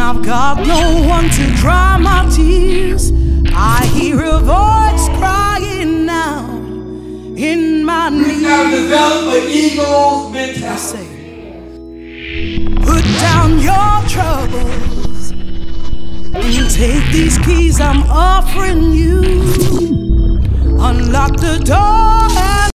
I've got no one to dry my tears, I hear a voice crying out in my knees. We have developed an eagle's mentality. Put down your troubles and take these keys I'm offering you. Unlock the door.